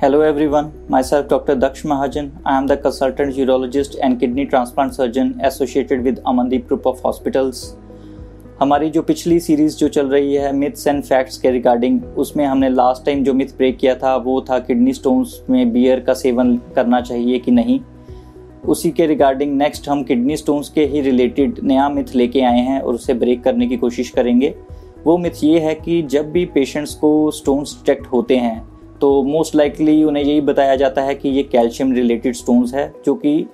Hello everyone, myself Dr. Daksh Mahajan. I am the consultant urologist and kidney transplant surgeon associated with Amandeep Group of Hospitals. हमारी जो पिछली series जो चल रही है myths and facts के regarding, उसमें हमने लास्ट टाइम जो मिथ ब्रेक किया था वो था किडनी स्टोन्स में बियर का सेवन करना चाहिए कि नहीं। उसी के रिगार्डिंग नेक्स्ट हम किडनी स्टोन्स के ही रिलेटेड नया मिथ लेके आए हैं और उसे ब्रेक करने की कोशिश करेंगे। वो मिथ ये है कि जब भी पेशेंट्स को स्टोन्स डिटेक्ट होते हैं तो मोस्ट लाइकली उन्हें यही बताया जाता है कि ये कैल्शियम रिलेटेड स्टोन्स है, जो कि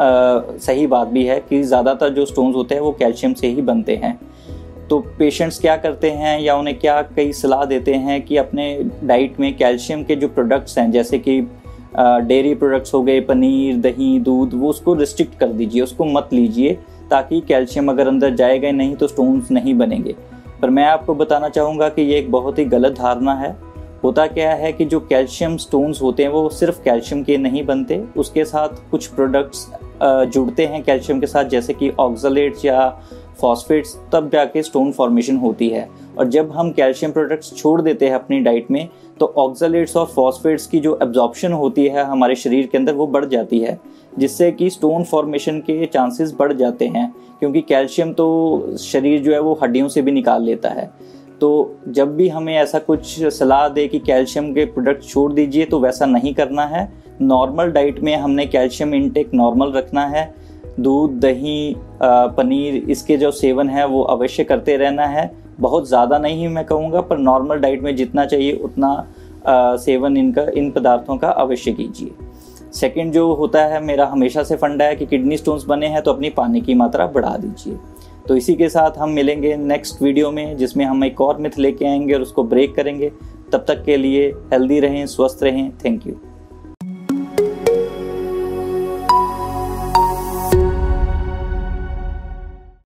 सही बात भी है कि ज़्यादातर जो स्टोन्स होते हैं वो कैल्शियम से ही बनते हैं। तो पेशेंट्स क्या करते हैं या उन्हें क्या कई सलाह देते हैं कि अपने डाइट में कैल्शियम के जो प्रोडक्ट्स हैं जैसे कि डेयरी प्रोडक्ट्स हो गए, पनीर, दही, दूध, वो उसको रिस्ट्रिक्ट कर दीजिए, उसको मत लीजिए, ताकि कैल्शियम अगर अंदर जाएगा नहीं तो स्टोन्स नहीं बनेंगे। पर मैं आपको बताना चाहूँगा कि ये एक बहुत ही गलत धारणा है। होता क्या है कि जो कैल्शियम स्टोन्स होते हैं वो सिर्फ कैल्शियम के नहीं बनते, उसके साथ कुछ प्रोडक्ट्स जुड़ते हैं कैल्शियम के साथ, जैसे कि ऑक्सलेट्स या फॉस्फेट्स, तब जाके स्टोन फॉर्मेशन होती है। और जब हम कैल्शियम प्रोडक्ट्स छोड़ देते हैं अपनी डाइट में तो ऑक्सलेट्स और फॉस्फेट्स की जो एब्जॉर्प्शन होती है हमारे शरीर के अंदर वो बढ़ जाती है, जिससे कि स्टोन फॉर्मेशन के चांसेस बढ़ जाते हैं, क्योंकि कैल्शियम तो शरीर जो है वो हड्डियों से भी निकाल लेता है। तो जब भी हमें ऐसा कुछ सलाह दे कि कैल्शियम के प्रोडक्ट छोड़ दीजिए तो वैसा नहीं करना है। नॉर्मल डाइट में हमने कैल्शियम इंटेक नॉर्मल रखना है। दूध, दही, पनीर, इसके जो सेवन है वो अवश्य करते रहना है। बहुत ज़्यादा नहीं मैं कहूँगा, पर नॉर्मल डाइट में जितना चाहिए उतना सेवन इन पदार्थों का अवश्य कीजिए। सेकंड जो होता है, मेरा हमेशा से फंडा है कि किडनी स्टोन्स बने हैं तो अपनी पानी की मात्रा बढ़ा दीजिए। तो इसी के साथ हम मिलेंगे नेक्स्ट वीडियो में, जिसमें हम एक और मिथ लेके आएंगे और उसको ब्रेक करेंगे। तब तक के लिए हेल्दी रहें, स्वस्थ रहें। Thank you.